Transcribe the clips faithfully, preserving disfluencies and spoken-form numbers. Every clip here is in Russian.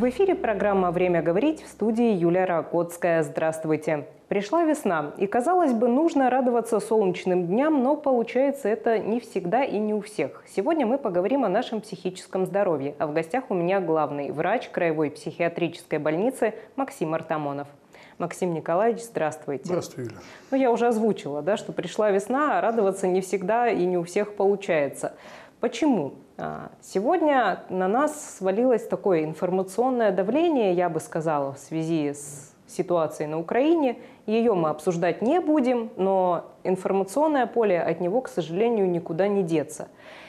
В эфире программа «Время говорить», в студии Юлия Ракотская. Здравствуйте. Пришла весна, и, казалось бы, нужно радоваться солнечным дням, но получается это не всегда и не у всех. Сегодня мы поговорим о нашем психическом здоровье, а в гостях у меня главный врач Краевой психиатрической больницы Максим Артамонов. Максим Николаевич, здравствуйте. Здравствуй, Юля. Ну, я уже озвучила, да, что пришла весна, а радоваться не всегда и не у всех получается. Почему? Сегодня на нас свалилось такое информационное давление, я бы сказала, в связи с ситуацией на Украине. Ее мы обсуждать не будем, но информационное поле от него, к сожалению, никуда не деться.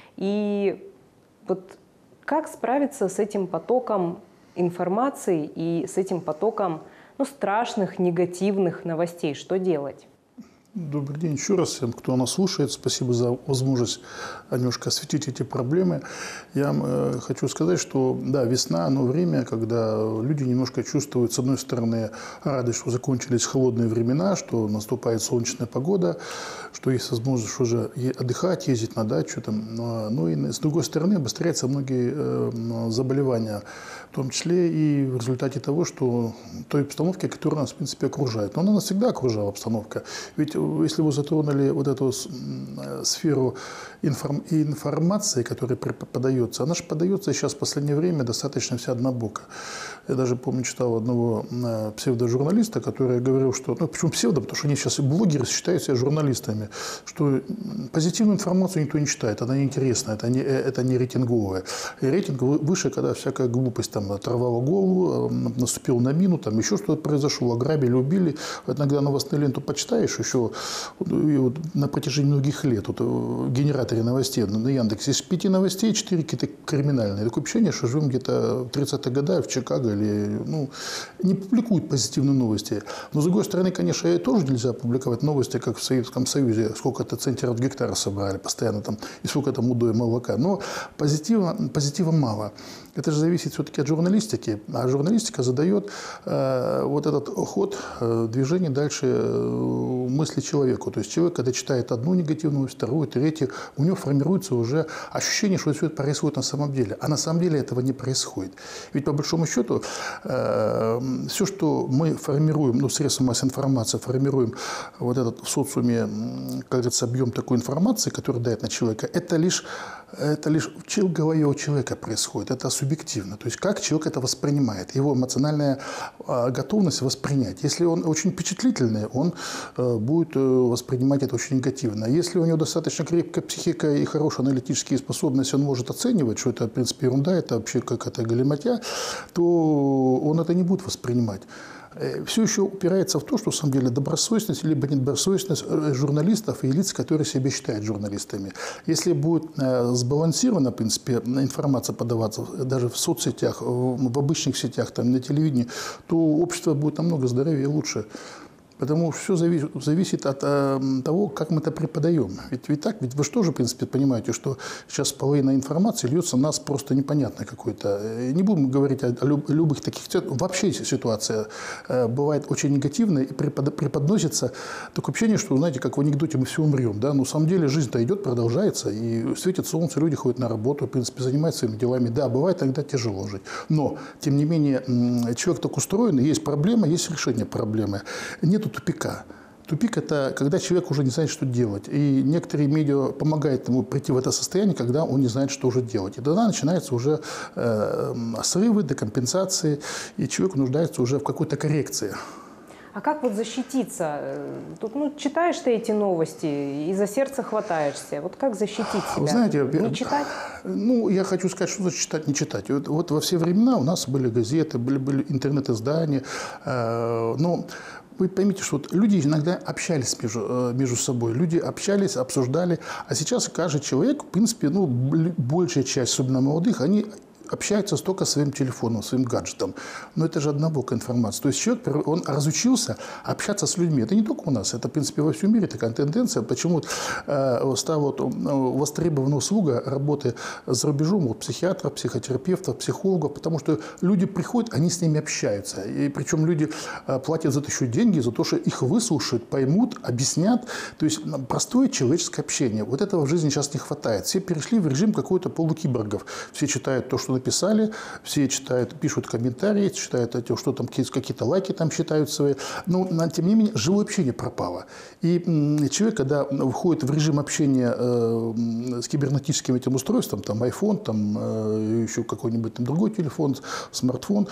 И вот как справиться с этим потоком информации и с этим потоком ну, страшных, негативных новостей? Что делать? Добрый день еще раз всем, кто нас слушает. Спасибо за возможность немножко осветить эти проблемы. Я э, хочу сказать, что да, весна, оно время, когда люди немножко чувствуют, с одной стороны, радость, что закончились холодные времена, что наступает солнечная погода, что есть возможность уже отдыхать, ездить на дачу. Там. Ну и с другой стороны, обостряются многие э, заболевания, в том числе и в результате того, что той обстановки, которая нас, в принципе, окружает. Но она нас всегда окружала, обстановка. Ведь если вы затронули вот эту сферу информ... информации, которая подается, она же подается сейчас в последнее время достаточно вся однобоко. Я даже помню, читал одного псевдожурналиста, который говорил, что... Ну, почему псевдо? Потому что они сейчас, блогеры, считают себя журналистами, что позитивную информацию никто не читает, она неинтересна, это не, это не рейтинговая. И рейтинг выше, когда всякая глупость там оторвала голову, наступила на мину, там еще что-то произошло, ограбили, убили. Иногда новостную ленту почитаешь еще и вот на протяжении многих лет вот, в генераторе новостей на Яндексе из пяти новостей четыре какие-то криминальные. Такое ощущение, что живем где-то в тридцатых годах в Чикаго или ну, не публикуют позитивные новости. Но с другой стороны, конечно, и тоже нельзя публиковать новости, как в Советском Союзе, сколько-то центнеров гектара собрали постоянно там и сколько там удоя молока. Но позитива, позитива мало. Это же зависит все-таки от журналистики. А журналистика задает э, вот этот ход э, движения дальше э, мысли человеку. То есть человек, когда читает одну негативную, вторую, третью, у него формируется уже ощущение, что все это происходит на самом деле. А на самом деле этого не происходит. Ведь по большому счету э, все, что мы формируем, ну, средства массовой информации, формируем вот этот в социуме, как говорится, объем такой информации, который дает на человека, это лишь, это лишь в голове у человека происходит. Это субъективно. То есть как человек это воспринимает, его эмоциональная э, готовность воспринять. Если он очень впечатлительный, он э, будет воспринимать это очень негативно. Если у него достаточно крепкая психика и хорошие аналитические способности, он может оценивать, что это, в принципе, ерунда, это вообще какая-то галиматья, то он это не будет воспринимать. Все еще упирается в то, что, на самом деле, добросовестность либо недобросовестность журналистов и лиц, которые себя считают журналистами. Если будет сбалансирована, в принципе, информация подаваться даже в соцсетях, в обычных сетях, там, на телевидении, то общество будет намного здоровее и лучше. Потому что все зависит, зависит от э, того, как мы это преподаем. Ведь, ведь так, ведь вы же тоже, в принципе, понимаете, что сейчас половина информации льется на нас просто непонятно какой-то. Не будем говорить о, о любых таких... Вообще ситуация э, бывает очень негативная и препод, преподносится такое ощущение, что, знаете, как в анекдоте мы все умрем. Да? Но на самом деле жизнь-то идет, продолжается, и светит солнце, люди ходят на работу, в принципе, занимаются своими делами. Да, бывает иногда тяжело жить. Но, тем не менее, человек так устроен, есть проблема, есть решение проблемы. Нет тупика. Тупик – это когда человек уже не знает, что делать. И некоторые медиа помогают ему прийти в это состояние, когда он не знает, что уже делать. И тогда начинаются уже э, срывы, декомпенсации, и человек нуждается уже в какой-то коррекции. А как вот защититься? Тут, ну, читаешь ты эти новости и за сердце хватаешься. Вот как защитить себя? Вы знаете, не читать? Ну, я хочу сказать, что значит читать, не читать. Вот, вот во все времена у нас были газеты, были, были интернет-издания, э, но вы поймите, что вот люди иногда общались между, между собой, люди общались, обсуждали, а сейчас каждый человек, в принципе, ну, большая часть, особенно молодых, они общаются только своим телефоном, своим гаджетом. Но это же однобокая информация. То есть человек, он разучился общаться с людьми. Это не только у нас, это, в принципе, во всем мире такая тенденция. Почему э, стала вот, востребована услуга работы за рубежом у психиатров, психотерапевтов, психологов, потому что люди приходят, они с ними общаются. И причем люди э, платят за это еще деньги, за то, что их выслушают, поймут, объяснят. То есть простое человеческое общение. Вот этого в жизни сейчас не хватает. Все перешли в режим какой-то полукиборгов. Все читают то, что написали, все читают, пишут комментарии, читают, что там, какие-то лайки там считают свои. Но, тем не менее, живое общение пропало. И человек, когда входит в режим общения с кибернетическим этим устройством, там iPhone, там еще какой-нибудь там другой телефон, смартфон,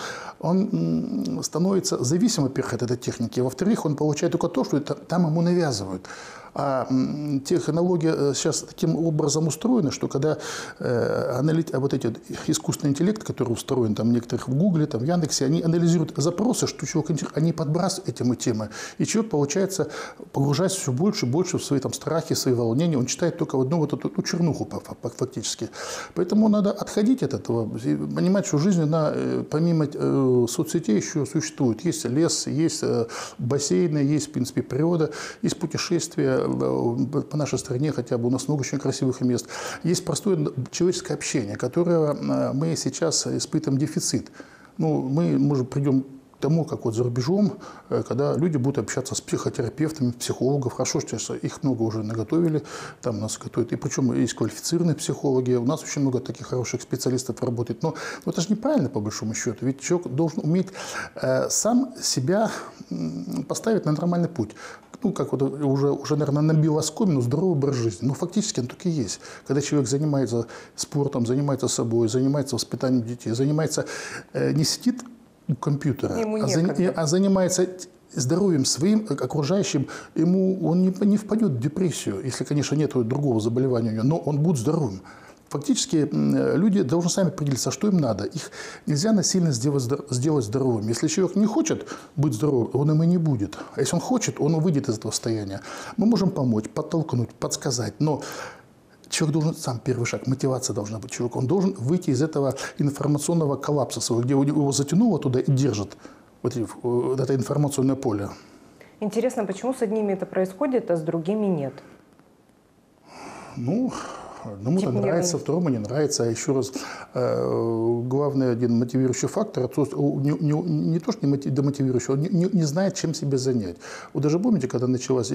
он становится зависимым, во-первых, от этой техники, а во-вторых, он получает только то, что это, там ему навязывают. А технология сейчас таким образом устроена, что когда э, аналит... вот эти искусственный интеллект, который устроен там некоторых в Гугле, там, в Яндексе, они анализируют запросы, что человек, они подбрасывают этому темы. И человек, получается, погружается все больше и больше в свои там, страхи, свои волнения. Он читает только в одну вот эту, эту чернуху фактически. Поэтому надо отходить от этого и понимать, что жизнь, она, помимо э, соцсетей, еще существует. Есть лес, есть э, бассейны, есть, в принципе, природа, есть путешествия по нашей стране, хотя бы у нас много очень красивых мест. Есть простое человеческое общение, которое мы сейчас испытываем дефицит. Ну, мы, может, придем к тому, как вот за рубежом, когда люди будут общаться с психотерапевтами, психологами. Хорошо, что их много уже наготовили, там нас готовят. И причем есть квалифицированные психологи. У нас очень много таких хороших специалистов работает. Но, но это же неправильно, по большому счету. Ведь человек должен уметь э, сам себя поставить на нормальный путь. Ну, как вот уже, уже, наверное, набил оскомину, здоровый образ жизни. Но фактически он только и есть. Когда человек занимается спортом, занимается собой, занимается воспитанием детей, занимается, э, не сидит у компьютера, а, за, а занимается здоровьем своим, окружающим, ему он не, не впадет в депрессию, если, конечно, нет другого заболевания у него, но он будет здоровым. Фактически люди должны сами определиться, что им надо. Их нельзя насильно сделать, сделать здоровыми. Если человек не хочет быть здоровым, он им и не будет. А если он хочет, он выйдет из этого состояния. Мы можем помочь, подтолкнуть, подсказать, но человек должен сам первый шаг, мотивация должна быть человека. Он должен выйти из этого информационного коллапса своего, где его затянуло туда и держит вот, вот это информационное поле. Интересно, почему с одними это происходит, а с другими нет? Ну... Одному-то нравится, второму не нравится. А еще раз, э, главный один мотивирующий фактор, не, не, не то, что не демотивирующий, он не, не, не знает, чем себя занять. Вы даже помните, когда началась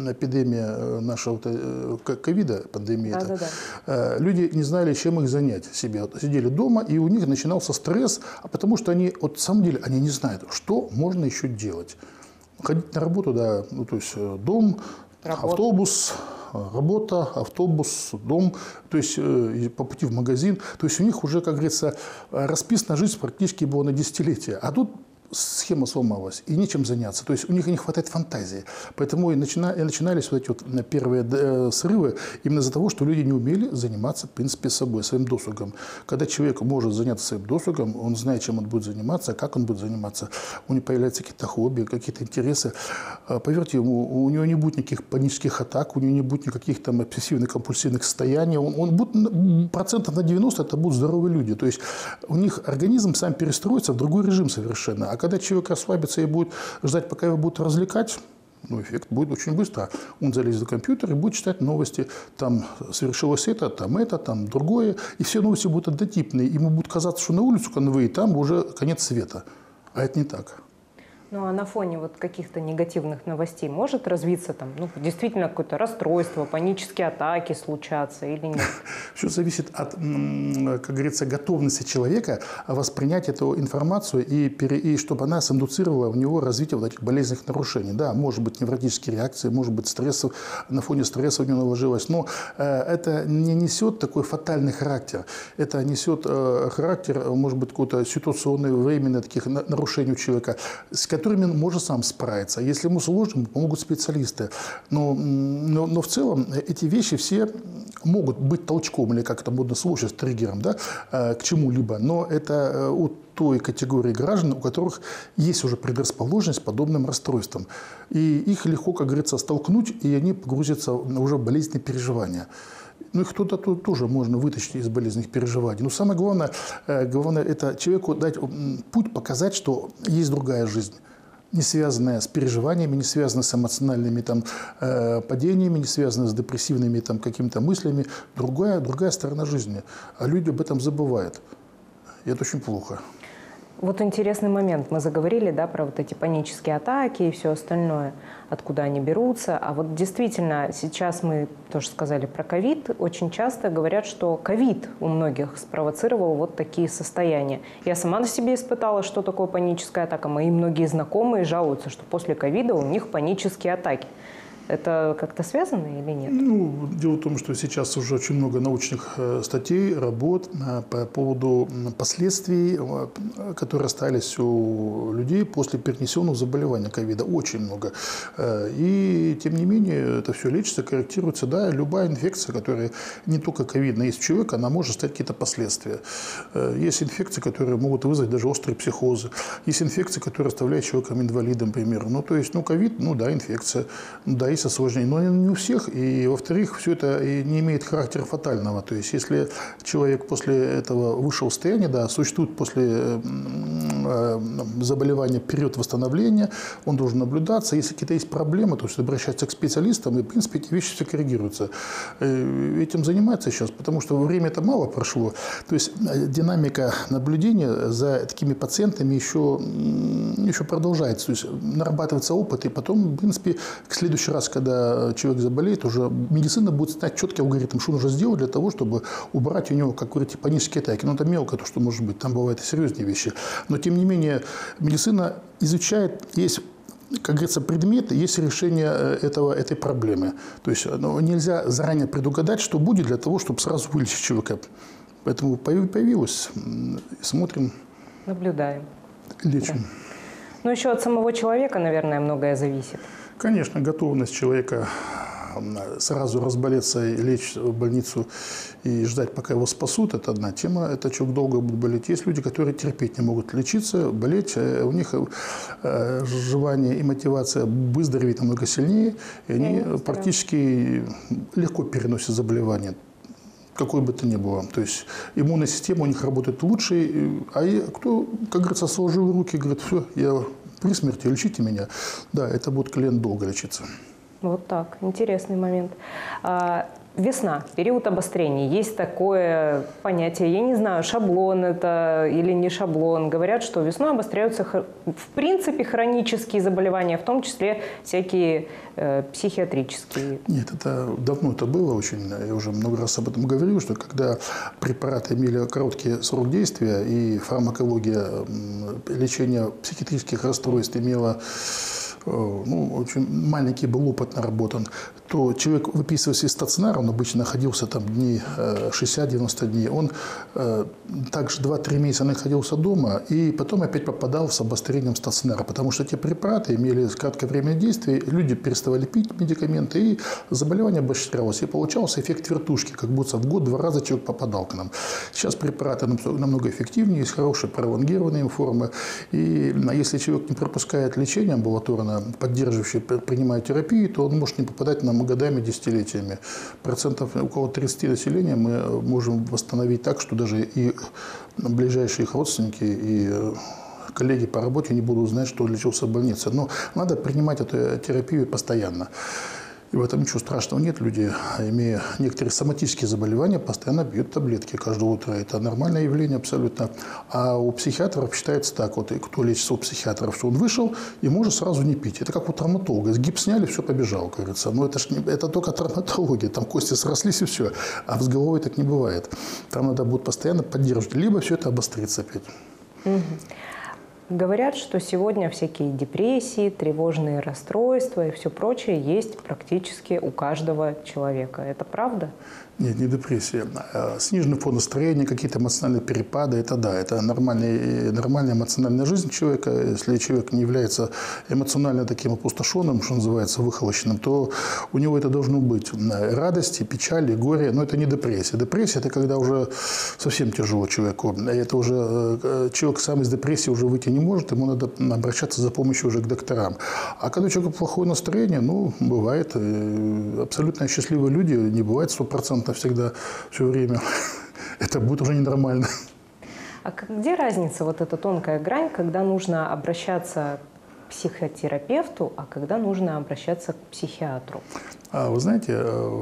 эпидемия нашего ковида, пандемия, да, да, да. Э, люди не знали, чем их занять себе. Сидели дома, и у них начинался стресс, а потому что они, вот, на самом деле, они не знают, что можно еще делать. Ходить на работу, да, ну, то есть дом, Работа. автобус, работа, автобус, дом, то есть э, по пути в магазин. То есть у них уже, как говорится, расписана жизнь практически была на десятилетия. А тут схема сломалась, и нечем заняться. То есть у них не хватает фантазии. Поэтому и, начина, и начинались вот эти вот первые э, срывы именно из-за того, что люди не умели заниматься, в принципе, собой, своим досугом. Когда человек может заняться своим досугом, он знает, чем он будет заниматься, как он будет заниматься, у него появляются какие-то хобби, какие-то интересы. Поверьте, ему, у него не будет никаких панических атак, у него не будет никаких там обсессивных, компульсивных состояний. Он, он будет, процентов на девяносто это будут здоровые люди. То есть у них организм сам перестроится в другой режим совершенно. А когда человек расслабится и будет ждать, пока его будут развлекать, ну, эффект будет очень быстро. Он залезет в компьютер и будет читать новости. Там совершилось это, там это, там другое. И все новости будут однотипные. Ему будет казаться, что на улицу, когда он выйдет, там уже конец света. А это не так. Ну а на фоне вот каких-то негативных новостей может развиться там, ну, действительно какое-то расстройство, панические атаки случаться или нет? Все зависит от, как говорится, готовности человека воспринять эту информацию и, пере, и чтобы она синдуцировала в него развитие вот этих болезненных нарушений. Да, может быть невротические реакции, может быть стресс, на фоне стресса у него наложилось, но э, это не несет такой фатальный характер. Это несет э, характер, может быть, какой-то ситуационный, временный таких нарушений у человека, с которыми он может сам справиться. Если ему сложно, помогут специалисты. Но, но, но в целом эти вещи все могут быть толчком, или как это модно слушать, триггером, да, к чему-либо. Но это у той категории граждан, у которых есть уже предрасположенность к подобным расстройствам. И их легко, как говорится, столкнуть, и они погрузятся уже в болезненные переживания. Ну, их кто-то тут тоже можно вытащить из болезненных переживаний. Но самое главное, главное, это человеку дать путь, показать, что есть другая жизнь, не связанная с переживаниями, не связанная с эмоциональными там, э, падениями, не связанная с депрессивными там, какими-то мыслями. Другая, другая сторона жизни. А люди об этом забывают. И это очень плохо. Вот интересный момент. Мы заговорили, да, про вот эти панические атаки и все остальное, откуда они берутся. А вот действительно, сейчас мы тоже сказали про ковид. Очень часто говорят, что ковид у многих спровоцировал вот такие состояния. Я сама на себе испытала, что такое паническая атака. Мои многие знакомые жалуются, что после ковида у них панические атаки. Это как-то связано или нет? Ну, дело в том, что сейчас уже очень много научных э, статей, работ э, по поводу последствий, э, которые остались у людей после перенесенного заболевания ковида. Очень много. Э, и, тем не менее, это все лечится, корректируется. Да, любая инфекция, которая не только ковидная есть у человека, она может стать какие-то последствия. Э, есть инфекции, которые могут вызвать даже острые психозы. Есть инфекции, которые оставляют человека инвалидом, например. Ну, то есть, ну, ковид, ну, да, инфекция. Ну, да, осложнений, но не у всех. И, во-вторых, все это не имеет характера фатального. То есть, если человек после этого вышел в состояние, да, существует после заболевания период восстановления, он должен наблюдаться. Если какие-то есть проблемы, то есть обращаться к специалистам, и, в принципе, эти вещи все коррегируются. Этим занимается сейчас, потому что время это мало прошло. То есть, динамика наблюдения за такими пациентами еще, еще продолжается. То есть, нарабатывается опыт, и потом, в принципе, в следующий раз, когда человек заболеет, уже медицина будет знать четкий алгоритм, что нужно сделать для того, чтобы убрать у него, как говорите, панические атаки. Ну, это мелко, то, что может быть, там бывают и серьезные вещи. Но, тем не менее, медицина изучает, есть, как говорится, предметы, есть решение этого, этой проблемы. То есть, ну, нельзя заранее предугадать, что будет для того, чтобы сразу вылечить человека. Поэтому появилось, смотрим. Наблюдаем. Лечим. Да. Ну, еще от самого человека, наверное, многое зависит. Конечно, готовность человека сразу разболеться и лечь в больницу и ждать, пока его спасут, это одна тема. Это человек долго будет болеть. Есть люди, которые терпеть не могут лечиться, болеть. У них желание и мотивация выздороветь намного сильнее, и они практически легко переносят заболевание, какой бы то ни было. То есть иммунная система у них работает лучше. А кто, как говорится, сложил руки, говорит, все, я при смерти, лечите меня. Да, это будет клиент долго лечиться. Вот так. Интересный момент. А, весна, период обострения. Есть такое понятие, я не знаю, шаблон это или не шаблон. Говорят, что весной обостряются, в принципе, хронические заболевания, в том числе всякие э, психиатрические. Нет, это давно это было очень. Я уже много раз об этом говорил, что когда препараты имели короткий срок действия и фармакология лечения психиатрических расстройств имела, ну, очень маленький был опыт наработан, то человек, выписываясь из стационара, он обычно находился там дней шестьдесят-девяносто дней, он также два-три месяца находился дома и потом опять попадал с обострением стационара, потому что эти препараты имели краткое время действия, люди переставали пить медикаменты, и заболевание обострялось, и получался эффект вертушки, как будто в год-два раза человек попадал к нам. Сейчас препараты намного эффективнее, есть хорошие пролонгированные формы, и если человек не пропускает лечение амбулаторно, поддерживающее, принимая терапию, то он может не попадать нам годами, десятилетиями. Процентов около тридцати населения мы можем восстановить так, что даже и ближайшие их родственники и коллеги по работе не будут знать, что лечился в больнице. Но надо принимать эту терапию постоянно. И в этом ничего страшного нет. Люди, имея некоторые соматические заболевания, постоянно пьют таблетки каждое утро. Это нормальное явление абсолютно. А у психиатров считается так, вот, и кто лечится у психиатров, что он вышел и может сразу не пить. Это как у травматолога. Гипс сняли, все, побежал, говорится. Но это, ж не, это только травматология. Там кости срослись и все. А с головой так не бывает. Там надо будет постоянно поддерживать. Либо все это обострится опять. Угу. Говорят, что сегодня всякие депрессии, тревожные расстройства и все прочее есть практически у каждого человека. Это правда? Нет, не депрессия. Сниженный фон настроения, какие-то эмоциональные перепады, это да, это нормальная, нормальная эмоциональная жизнь человека. Если человек не является эмоционально таким опустошенным, что называется, выхолощенным, то у него это должно быть радости, печали, горе, но это не депрессия. Депрессия – это когда уже совсем тяжело человеку. Это уже человек сам из депрессии уже выйти не может, ему надо обращаться за помощью уже к докторам. А когда у человека плохое настроение, ну, бывает, абсолютно счастливые люди, не бывает сто процентов всегда, все время. Это будет уже ненормально. А где разница, вот эта тонкая грань, когда нужно обращаться психотерапевту, а когда нужно обращаться к психиатру? А вы знаете,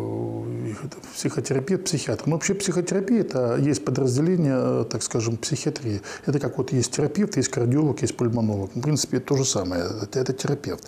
психотерапевт, психиатр. Ну, вообще психотерапия – это есть подразделение, так скажем, психиатрии. Это как вот есть терапевт, есть кардиолог, есть пульмонолог. В принципе, это то же самое. Это, это терапевт.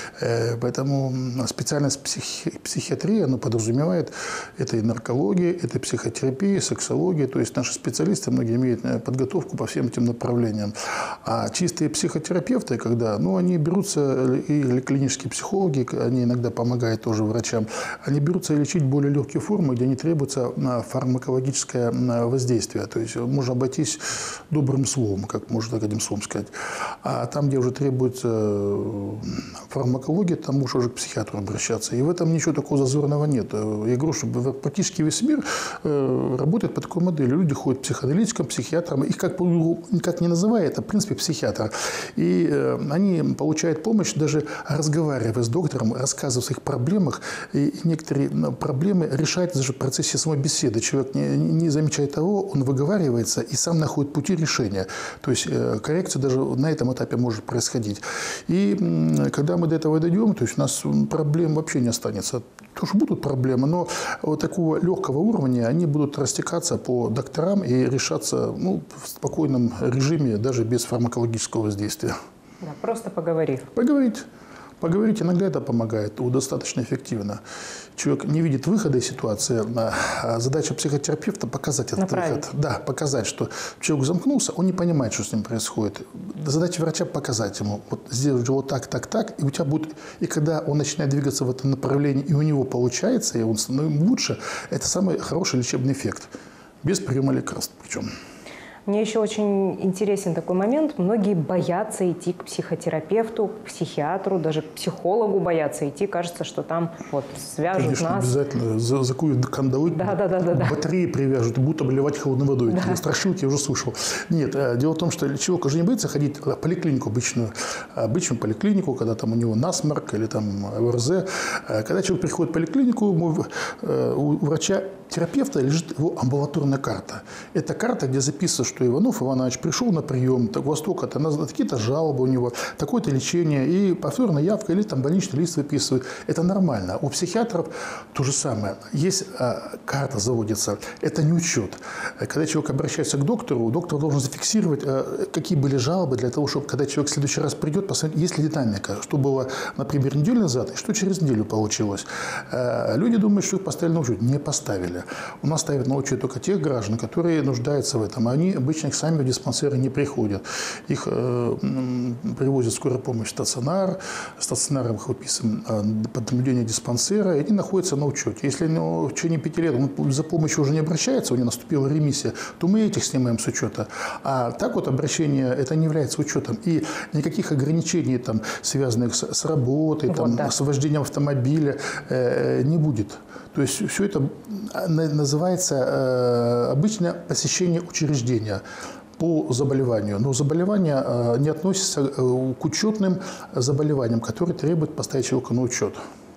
Поэтому специальность психи, психиатрии, она подразумевает, это и наркология, это и психотерапия, сексология. То есть наши специалисты, многие имеют подготовку по всем этим направлениям. А чистые психотерапевты, когда, ну, они берутся, или клинические психологи, они иногда помогают тоже врачам, они берутся лечить более легкие формы, где не требуется фармакологическое воздействие. То есть можно обойтись добрым словом, как можно так одним словом сказать. А там, где уже требуется фармакология, там можно уже к психиатру обращаться. И в этом ничего такого зазорного нет. Я говорю, что практически весь мир работает по такой модели. Люди ходят к психоаналитикам, психиатрам. Их как, как не называют, а в принципе психиатр. И они получают помощь, даже разговаривая с доктором, рассказывая о своих проблемах. И некоторые проблемы решаются даже в процессе самой беседы. Человек, не, не замечая того, он выговаривается и сам находит пути решения. То есть коррекция даже на этом этапе может происходить. И когда мы до этого дойдем, то есть у нас проблем вообще не останется. Тоже будут проблемы, но вот такого легкого уровня они будут растекаться по докторам и решаться, ну, в спокойном режиме, даже без фармакологического воздействия. Да, просто поговорив. Поговорить. Поговорить иногда это помогает, достаточно эффективно. Человек не видит выхода из ситуации. А задача психотерапевта – показать этот Направить. выход. Да, показать, что человек замкнулся, он не понимает, что с ним происходит. Задача врача – показать ему, вот сделать вот так, так, так, и у тебя будет… И когда он начинает двигаться в этом направлении, и у него получается, и он становится лучше, это самый хороший лечебный эффект. Без приема лекарств причем. Мне еще очень интересен такой момент. Многие боятся идти к психотерапевту, к психиатру, даже к психологу боятся идти. Кажется, что там вот свяжут Конечно, нас. обязательно. Закуют кандалы, да, да, да, да, да. батареи привяжут, будут обливать холодной водой. Да. Страшилки я уже слышал. Нет, дело в том, что человек уже не боится ходить в поликлинику обычную, обычную поликлинику, когда там у него насморк или там ОРЗ. Когда человек приходит в поликлинику, у врача-терапевта лежит его амбулаторная карта. Это карта, где записано, что Иванов Иванович пришел на прием, так, востока-то, такие-то жалобы у него, такое-то лечение, и повторная явка или там больничный лист выписывают. Это нормально. У психиатров то же самое. Есть а, карта заводится, это не учет. Когда человек обращается к доктору, доктор должен зафиксировать, а, какие были жалобы, для того, чтобы, когда человек в следующий раз придет, посмотреть, есть ли динамика, что было, например, неделю назад, и что через неделю получилось. А, люди думают, что их поставили на учет. Не поставили. У нас ставят на учет только тех граждан, которые нуждаются в этом. Они обычно их сами в диспансеры не приходят. Их э, привозят в скорую помощь в стационар, стационаром их выписываем э, под наблюдение диспансера, и они находятся на учете. Если ну, в течение пяти лет он за помощью уже не обращается, у него наступила ремиссия, то мы этих снимаем с учета. А так вот обращение это не является учетом. И никаких ограничений, там, связанных с, с работой, вот, там, да. с вождением автомобиля, э, не будет. То есть все это называется э, обычно посещение учреждения по заболеванию. Но заболевания э, не относятся э, к учетным заболеваниям, которые требуют поставить человека на учет.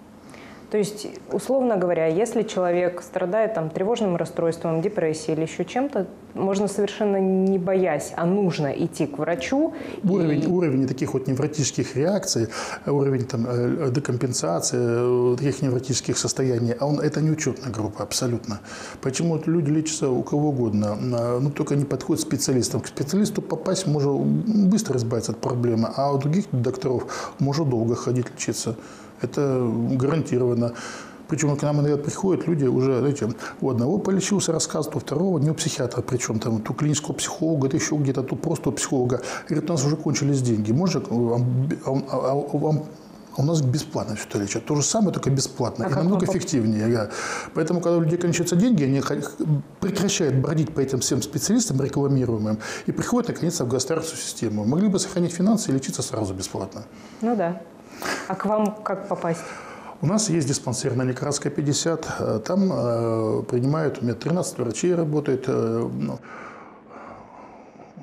То есть, условно говоря, если человек страдает там, тревожным расстройством, депрессией или еще чем-то, можно совершенно не боясь, а нужно идти к врачу. Уровень, и... уровень таких вот невротических реакций, уровень там, декомпенсации, таких невротических состояний, а он, это не учетная группа абсолютно. Почему люди лечатся у кого угодно, но только не подходят специалистам. К специалисту попасть можно быстро избавиться от проблемы, а у других докторов можно долго ходить лечиться. Это гарантированно. Причем к нам иногда приходят люди уже, знаете, у одного полечился рассказ, у второго не у психиатра, причем там у клинического психолога, это еще где-то, тут просто у психолога. Говорит, у нас уже кончились деньги. Можно, а у нас бесплатно все это лечат. То же самое, только бесплатно. А и намного эффективнее. Да. Поэтому, когда у людей кончаются деньги, они прекращают бродить по этим всем специалистам рекламируемым и приходят, наконец-то, в государственную систему. Могли бы сохранить финансы и лечиться сразу бесплатно. Ну да. А к вам как попасть? У нас есть диспансер на Ленинградской пятьдесят. Там э, принимают, у меня тринадцать врачей работает. Э, ну,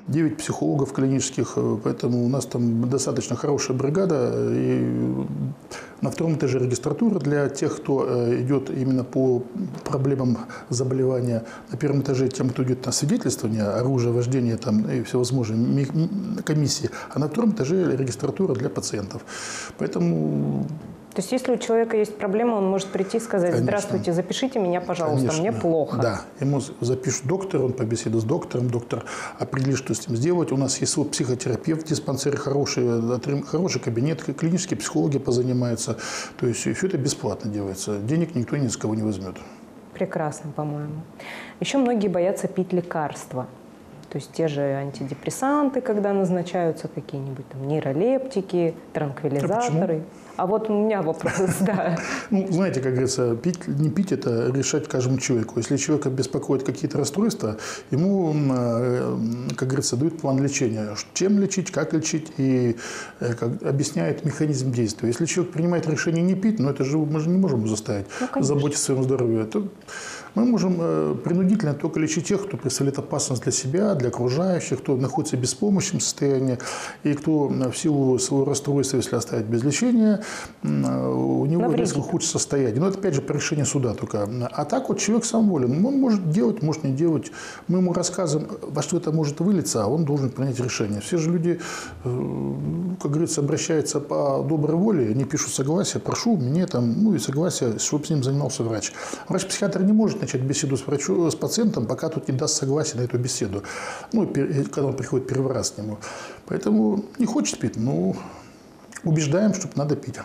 девять психологов клинических, поэтому у нас там достаточно хорошая бригада. И на втором этаже регистратура для тех, кто идет именно по проблемам заболевания. На первом этаже тем, кто идет на свидетельствование, оружие, вождение там, и всевозможные комиссии. А на втором этаже регистратура для пациентов. Поэтому... То есть, если у человека есть проблема, он может прийти и сказать: конечно, здравствуйте, запишите меня, пожалуйста, конечно, мне плохо. Да, ему запишут доктор, он побеседует с доктором, доктор определит, что с ним сделать. У нас есть свой психотерапевт в диспансере, хороший, хороший кабинет, клинические психологи позанимаются. То есть, все это бесплатно делается. Денег никто ни с кого не возьмет. Прекрасно, по-моему. Еще многие боятся пить лекарства. То есть те же антидепрессанты, когда назначаются какие-нибудь там нейролептики, транквилизаторы. А, а вот у меня вопрос, да. Ну, знаете, как говорится, пить, не пить – это решать каждому человеку. Если человека беспокоит какие-то расстройства, ему, как говорится, дают план лечения. Чем лечить, как лечить и как, объясняет механизм действия. Если человек принимает решение не пить, но это же мы же не можем его заставить ну, заботиться о своем здоровье. То мы можем принудительно только лечить тех, кто представляет опасность для себя, для окружающих, кто находится в беспомощном состоянии, и кто в силу своего расстройства, если оставить без лечения, у него резко ухудшится состояние. Но это, опять же, по решению суда только. А так вот человек сам волен. Он может делать, может не делать. Мы ему рассказываем, во что это может вылиться, а он должен принять решение. Все же люди, как говорится, обращаются по доброй воле, они пишут согласие, прошу, мне там, ну и согласие, чтобы с ним занимался врач. Врач-психиатр не может начать беседу с, врачу, с пациентом, пока тут не даст согласие на эту беседу. Ну, когда он приходит первый раз к нему. Поэтому не хочет пить, но убеждаем, что надо пить.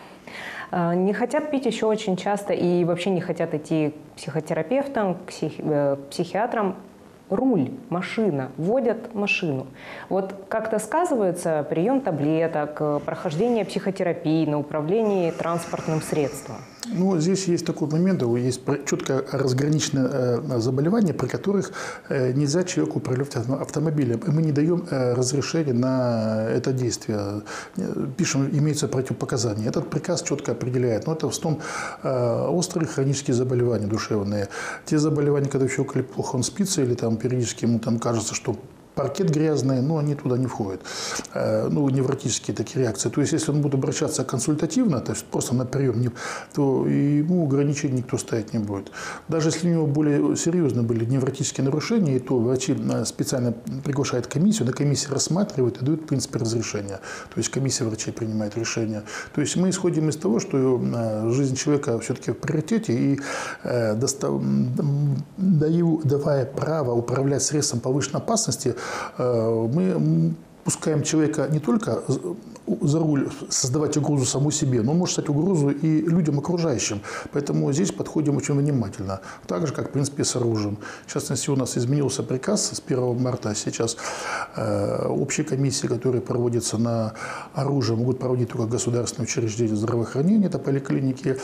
Не хотят пить еще очень часто и вообще не хотят идти к психотерапевтам, к психи психиатрам. Руль, машина, водят машину. Вот как-то сказывается прием таблеток, прохождение психотерапии на управлении транспортным средством? Ну, здесь есть такой момент, есть четко разграниченные заболевания, при которых нельзя человеку управлять автомобилем. И мы не даем разрешения на это действие. Пишем, имеются противопоказания. Этот приказ четко определяет. Но это в основном острые хронические заболевания душевные. Те заболевания, когда человек плохо он спится, или там периодически ему там кажется, что паркет грязный, но они туда не входят. Ну, невротические такие реакции. То есть, если он будет обращаться консультативно, то есть просто на прием, то ему ограничений никто ставить не будет. Даже если у него более серьезные были невротические нарушения, то врачи специально приглашают комиссию, на комиссии рассматривают и дают, в принципе, разрешение. То есть, комиссия врачей принимает решение. То есть, мы исходим из того, что жизнь человека все-таки в приоритете, и давая право управлять средством повышенной опасности, мы пускаем человека не только за руль создавать угрозу самому себе, но может стать угрозу и людям окружающим. Поэтому здесь подходим очень внимательно. Так же, как, в принципе, с оружием. В частности, у нас изменился приказ с первого марта. Сейчас э, общие комиссии, которые проводятся на оружие, могут проводить только государственные учреждения здравоохранения, это поликлиники,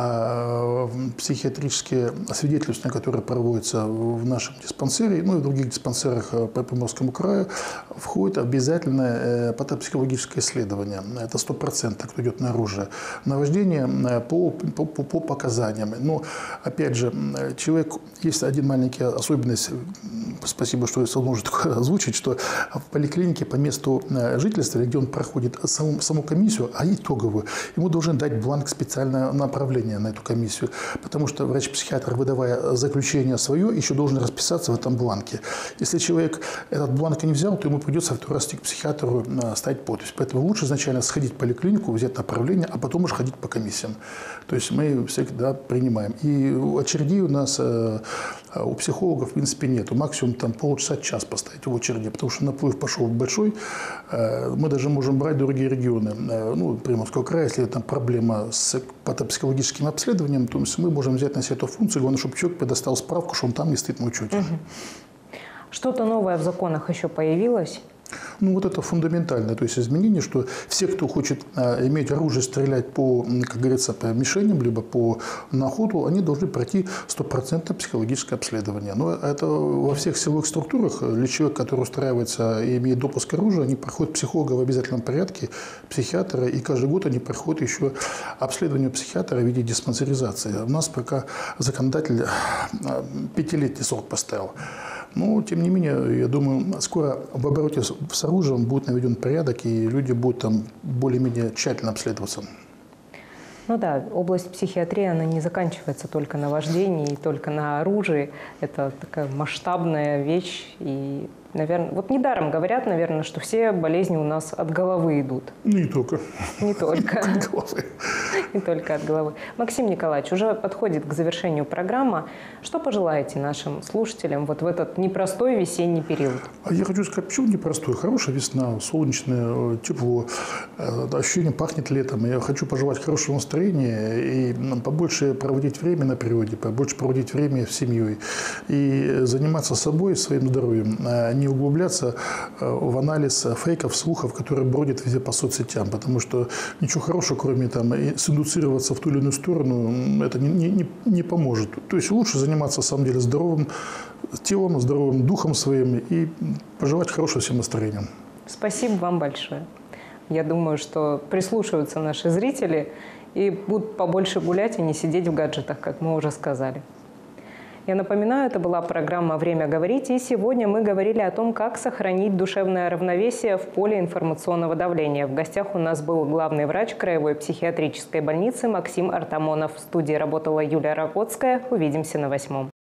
а психиатрические свидетельствования, которые проводятся в нашем диспансере, ну и в других диспансерах по Приморскому краю, входит обязательное патопсихологическое исследование. Это сто процентов, кто идет на оружие. На вождение по, по, по, по показаниям. Но, опять же, человек, есть один маленький особенность, спасибо, что я может озвучить, что в поликлинике по месту жительства, где он проходит саму, саму комиссию, а итоговую, ему должен дать бланк специальное направление на эту комиссию. Потому что врач-психиатр, выдавая заключение свое, еще должен расписаться в этом бланке. Если человек этот бланк не взял, то ему придется второй раз к психиатру ставить подпись. Поэтому лучше изначально сходить в поликлинику, взять направление, а потом уже ходить по комиссиям. То есть мы всегда принимаем. И очередей у нас э, у психологов, в принципе, нет. Максимум там полчаса-час поставить в очереди, потому что наплыв пошел большой. Э, мы даже можем брать другие регионы. Э, ну, Приморского края, если там проблема с патопсихологическим обследованием, то мы можем взять на себя эту функцию, главное, чтобы человек предоставил справку, что он там не стоит на учете. Угу. Что-то новое в законах еще появилось? Ну, вот это фундаментальное, то есть изменение, что все, кто хочет а, иметь оружие, стрелять по, как говорится, по мишеням, либо по на охоту, они должны пройти стопроцентное психологическое обследование. Но это во всех силовых структурах, или человек, который устраивается и имеет допуск к оружию, они проходят психолога в обязательном порядке, психиатра, и каждый год они проходят еще обследование психиатра в виде диспансеризации. У нас пока законодатель пятилетний срок поставил. Но, тем не менее, я думаю, скоро в обороте с с оружием будет наведен порядок, и люди будут там более-менее тщательно обследоваться. Ну да, область психиатрии, она не заканчивается только на вождении, только на оружии. Это такая масштабная вещь. И, наверное, вот недаром говорят, наверное, что все болезни у нас от головы идут. Не только. Не только. От головы. Не только от головы. Максим Николаевич, уже подходит к завершению программа. Что пожелаете нашим слушателям вот в этот непростой весенний период? А я хочу сказать, почему непростой? Хорошая весна, солнечное, тепло, ощущение пахнет летом. Я хочу пожелать хорошего настроения и побольше проводить время на природе, побольше проводить время с семьей и заниматься собой, своим здоровьем, а не углубляться в анализ фейков, слухов, которые бродят везде по соцсетям, потому что ничего хорошего, кроме там синдуцироваться в ту или иную сторону, это не, не, не поможет. То есть лучше заниматься, на самом деле, здоровым телом, здоровым духом своим и пожелать хорошего всем настроения. Спасибо вам большое. Я думаю, что прислушиваются наши зрители и будут побольше гулять и не сидеть в гаджетах, как мы уже сказали. Я напоминаю, это была программа «Время говорить», и сегодня мы говорили о том, как сохранить душевное равновесие в поле информационного давления. В гостях у нас был главный врач Краевой психиатрической больницы Максим Артамонов. В студии работала Юлия Рогоцкая. Увидимся на восьмом.